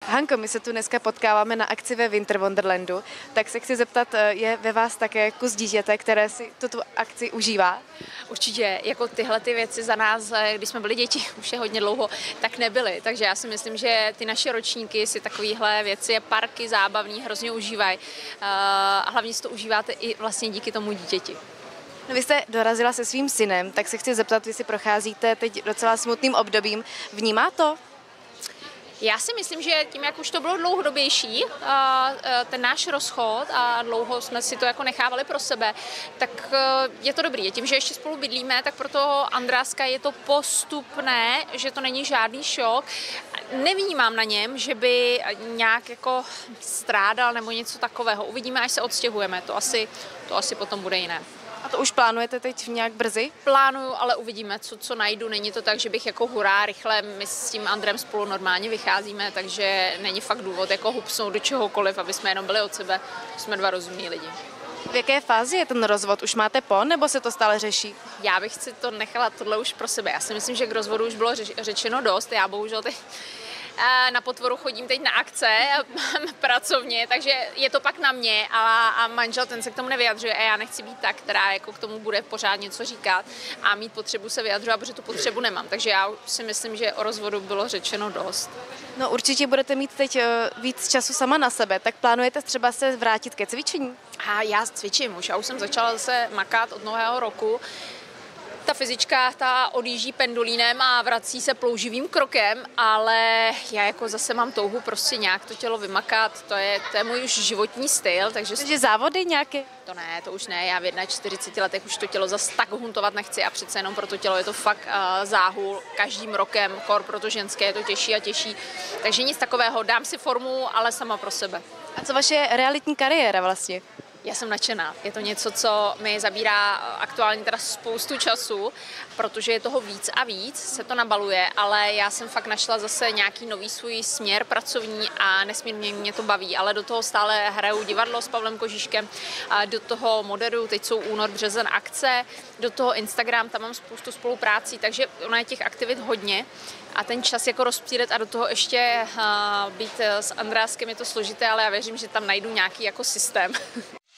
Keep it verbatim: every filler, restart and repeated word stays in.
Hanko, my se tu dneska potkáváme na akci ve Winter Wonderlandu, tak se chci zeptat, je ve vás také kus dítěte, které si tuto akci užívá? Určitě, jako tyhle ty věci za nás, když jsme byli děti, už je hodně dlouho, tak nebyly. Takže já si myslím, že ty naše ročníky si takovéhle věci, parky zábavní hrozně užívají. A hlavně si to užíváte i vlastně díky tomu dítěti. No, vy jste dorazila se svým synem, tak se chci zeptat, vy si procházíte teď docela smutným obdobím. Vnímá to? Já si myslím, že tím, jak už to bylo dlouhodobější, ten náš rozchod a dlouho jsme si to jako nechávali pro sebe, tak je to dobrý. Tím, že ještě spolu bydlíme, tak pro toho Andráska je to postupné, že to není žádný šok. Nevnímám na něm, že by nějak jako strádal nebo něco takového. Uvidíme, až se odstěhujeme. To asi, to asi potom bude jiné. A to už plánujete teď nějak brzy? Plánuju, ale uvidíme, co, co najdu. Není to tak, že bych jako hurá, rychle, my s tím Andrem spolu normálně vycházíme, takže není fakt důvod jako hupsnout do čehokoliv, aby jsme jenom byli od sebe, jsme dva rozumní lidi. V jaké fázi je ten rozvod? Už máte po, nebo se to stále řeší? Já bych si to nechala tohle už pro sebe. Já si myslím, že k rozvodu už bylo řečeno dost. Já bohužel teď na Potvoru chodím teď na akce pracovně, takže je to pak na mě a, a manžel ten se k tomu nevyjadřuje a já nechci být ta, která jako k tomu bude pořád něco říkat a mít potřebu se vyjadřovat, protože tu potřebu nemám. Takže já si myslím, že o rozvodu bylo řečeno dost. No určitě budete mít teď víc času sama na sebe, tak plánujete třeba se vrátit ke cvičení? A já cvičím už, já už jsem začala zase makat od nového roku. Ta fyzička, ta odjíždí pendulínem a vrací se plouživým krokem, ale já jako zase mám touhu prostě nějak to tělo vymakat, to je, to je můj už životní styl. Takže, takže závody nějaké? To ne, to už ne, já v čtyřiceti jedna letech už to tělo zase tak huntovat nechci a přece jenom pro to tělo je to fakt uh, záhul každým rokem, kor pro to ženské je to těžší a těžší, takže nic takového, dám si formu, ale sama pro sebe. A co vaše realitní kariéra vlastně? Já jsem nadšená. Je to něco, co mi zabírá aktuálně teda spoustu času, protože je toho víc a víc, se to nabaluje, ale já jsem fakt našla zase nějaký nový svůj směr pracovní a nesmírně mě to baví, ale do toho stále hraju divadlo s Pavlem Kožíškem, a do toho moderuju, teď jsou únor, březen akce, do toho Instagram, tam mám spoustu spoluprácí, takže ono je těch aktivit hodně a ten čas jako rozptýlit a do toho ještě uh, být s Andráskem je to složité, ale já věřím, že tam najdu nějaký jako systém.